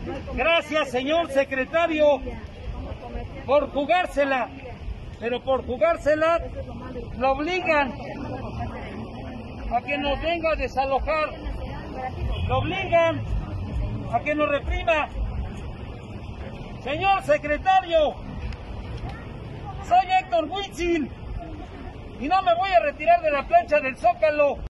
Gracias, señor secretario, por jugársela, pero por jugársela lo obligan a que nos venga a desalojar, lo obligan a que nos reprima. Señor secretario, soy Héctor Huitzil y no me voy a retirar de la plancha del Zócalo.